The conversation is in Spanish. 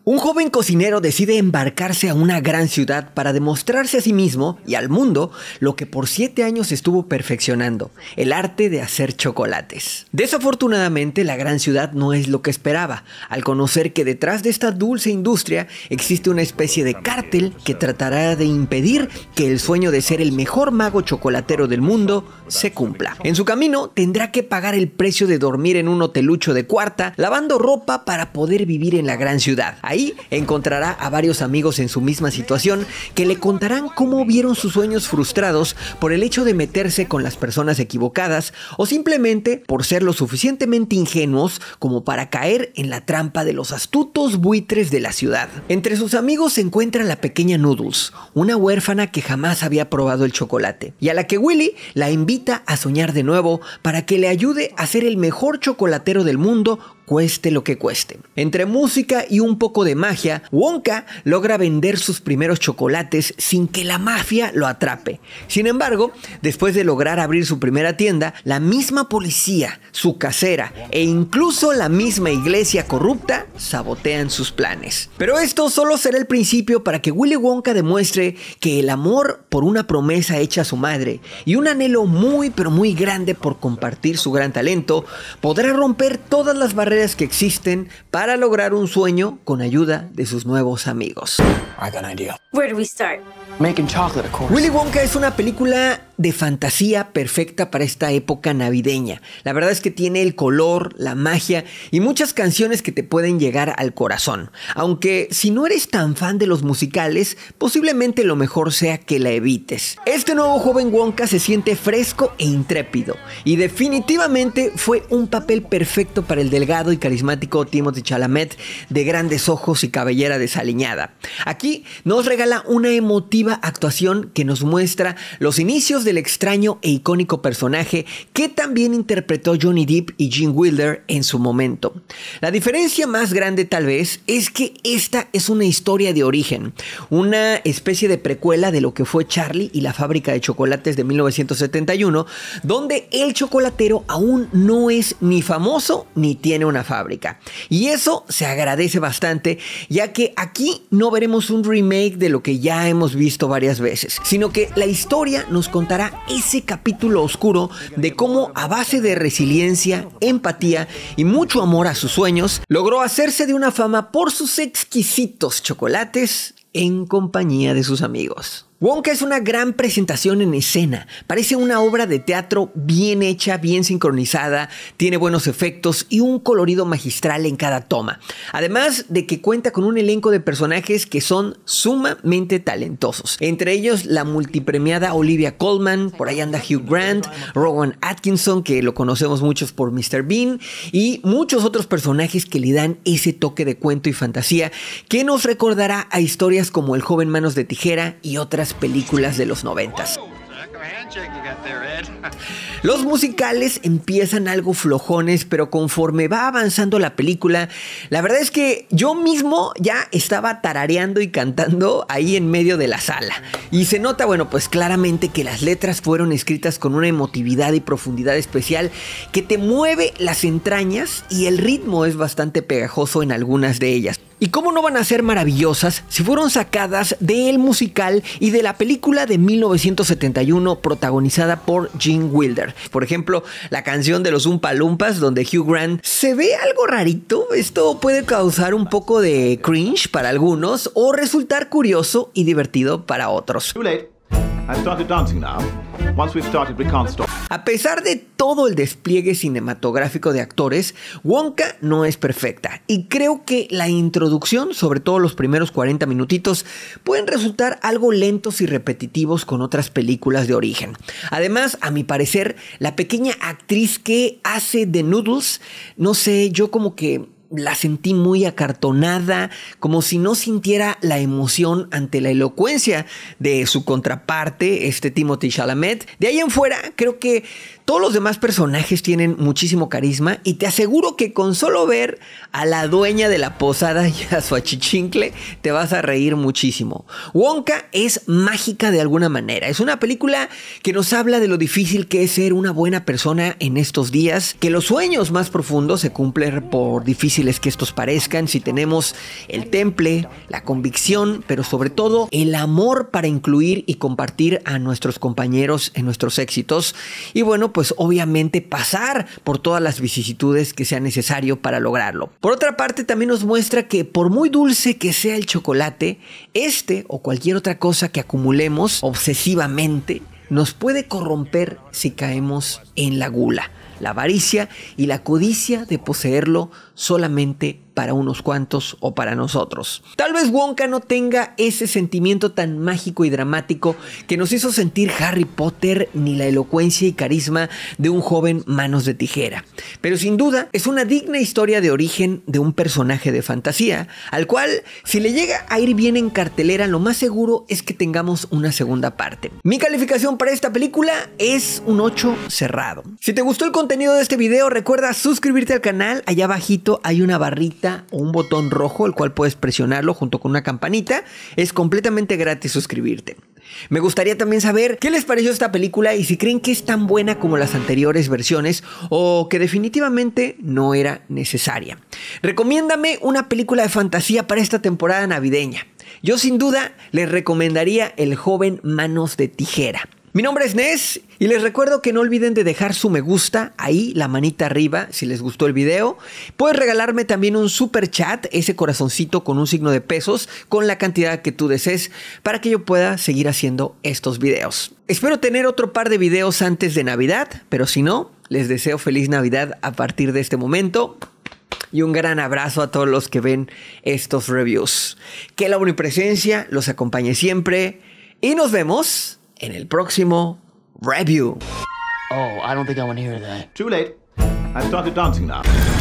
Un joven cocinero decide embarcarse a una gran ciudad para demostrarse a sí mismo y al mundo lo que por 7 años estuvo perfeccionando, el arte de hacer chocolates. Desafortunadamente, la gran ciudad no es lo que esperaba, al conocer que detrás de esta dulce industria existe una especie de cártel que tratará de impedir que el sueño de ser el mejor mago chocolatero del mundo se cumpla. En su camino tendrá que pagar el precio de dormir en un hotelucho de cuarta, lavando ropa para poder vivir en la gran ciudad. Ahí encontrará a varios amigos en su misma situación que le contarán cómo vieron sus sueños frustrados por el hecho de meterse con las personas equivocadas o simplemente por ser lo suficientemente ingenuos como para caer en la trampa de los astutos buitres de la ciudad. Entre sus amigos se encuentra la pequeña Noodles, una huérfana que jamás había probado el chocolate y a la que Willy la invita a soñar de nuevo para que le ayude a ser el mejor chocolatero del mundo, cueste lo que cueste. Entre música y un poco de magia, Wonka logra vender sus primeros chocolates sin que la mafia lo atrape. Sin embargo, después de lograr abrir su primera tienda, la misma policía, su casera e incluso la misma iglesia corrupta sabotean sus planes. Pero esto solo será el principio para que Willy Wonka demuestre que el amor por una promesa hecha a su madre y un anhelo muy pero muy grande por compartir su gran talento podrá romper todas las barreras que existen para lograr un sueño con ayuda de sus nuevos amigos. I got an idea. Where do we start? Making chocolate, of course. Willy Wonka es una película de fantasía perfecta para esta época navideña. La verdad es que tiene el color, la magia y muchas canciones que te pueden llegar al corazón. Aunque si no eres tan fan de los musicales, posiblemente lo mejor sea que la evites. Este nuevo joven Wonka se siente fresco e intrépido y definitivamente fue un papel perfecto para el delgado y carismático Timothée Chalamet de grandes ojos y cabellera desaliñada. Aquí nos regala una emotiva actuación que nos muestra los inicios del extraño e icónico personaje que también interpretó Johnny Depp y Gene Wilder en su momento. La diferencia más grande tal vez es que esta es una historia de origen, una especie de precuela de lo que fue Charlie y la fábrica de chocolates de 1971, donde el chocolatero aún no es ni famoso ni tiene una fábrica. Y eso se agradece bastante, ya que aquí no veremos un remake de lo que ya hemos visto varias veces, sino que la historia nos contará ese capítulo oscuro de cómo a base de resiliencia, empatía y mucho amor a sus sueños, logró hacerse de una fama por sus exquisitos chocolates en compañía de sus amigos. Wonka es una gran presentación en escena, parece una obra de teatro bien hecha, bien sincronizada, tiene buenos efectos y un colorido magistral en cada toma. Además de que cuenta con un elenco de personajes que son sumamente talentosos. Entre ellos la multipremiada Olivia Colman, por ahí anda Hugh Grant, Rowan Atkinson, que lo conocemos muchos por Mr. Bean, y muchos otros personajes que le dan ese toque de cuento y fantasía que nos recordará a historias como El joven manos de tijera y otras películas de los 90s. Los musicales empiezan algo flojones, pero conforme va avanzando la película, la verdad es que yo mismo ya estaba tarareando y cantando ahí en medio de la sala. Y se nota, bueno, pues claramente que las letras fueron escritas con una emotividad y profundidad especial que te mueve las entrañas y el ritmo es bastante pegajoso en algunas de ellas. ¿Y cómo no van a ser maravillosas si fueron sacadas del musical y de la película de 1971 protagonizada por Gene Wilder? Por ejemplo, la canción de los Oompa Loompas, donde Hugh Grant se ve algo rarito. Esto puede causar un poco de cringe para algunos o resultar curioso y divertido para otros. A pesar de todo el despliegue cinematográfico de actores, Wonka no es perfecta y creo que la introducción, sobre todo los primeros 40 minutitos, pueden resultar algo lentos y repetitivos con otras películas de origen. Además, a mi parecer, la pequeña actriz que hace de Noodles, no sé, yo como que la sentí muy acartonada, como si no sintiera la emoción ante la elocuencia de su contraparte, Timothée Chalamet. De ahí en fuera, creo que todos los demás personajes tienen muchísimo carisma y te aseguro que con solo ver a la dueña de la posada y a su achichincle te vas a reír muchísimo. Wonka es mágica de alguna manera. Es una película que nos habla de lo difícil que es ser una buena persona en estos días, que los sueños más profundos se cumplen por difíciles difíciles que estos parezcan, si tenemos el temple, la convicción, pero sobre todo el amor para incluir y compartir a nuestros compañeros en nuestros éxitos. Y bueno, pues obviamente pasar por todas las vicisitudes que sea necesario para lograrlo. Por otra parte, también nos muestra que por muy dulce que sea el chocolate, este o cualquier otra cosa que acumulemos obsesivamente nos puede corromper si caemos en la gula, la avaricia y la codicia de poseerlo solamente para unos cuantos o para nosotros. Tal vez Wonka no tenga ese sentimiento tan mágico y dramático que nos hizo sentir Harry Potter, ni la elocuencia y carisma de un joven manos de tijera. Pero sin duda es una digna historia de origen de un personaje de fantasía, al cual si le llega a ir bien en cartelera, lo más seguro es que tengamos una segunda parte. Mi calificación para esta película es un 8 cerrado. Si te gustó el contenido de este video, recuerda suscribirte al canal. Allá abajito hay una barrita o un botón rojo, el cual puedes presionarlo junto con una campanita. Es completamente gratis suscribirte. Me gustaría también saber qué les pareció esta película y si creen que es tan buena como las anteriores versiones o que definitivamente no era necesaria. Recomiéndame una película de fantasía para esta temporada navideña. Yo sin duda les recomendaría El joven manos de tijera. Mi nombre es Ness y les recuerdo que no olviden de dejar su me gusta, ahí la manita arriba si les gustó el video. Puedes regalarme también un super chat, ese corazoncito con un signo de pesos, con la cantidad que tú desees para que yo pueda seguir haciendo estos videos. Espero tener otro par de videos antes de Navidad, pero si no, les deseo feliz Navidad a partir de este momento. Y un gran abrazo a todos los que ven estos reviews. Que la omnipresencia los acompañe siempre y nos vemos en el próximo review. Oh, I don't think I want to hear that. Too late. I've started dancing now.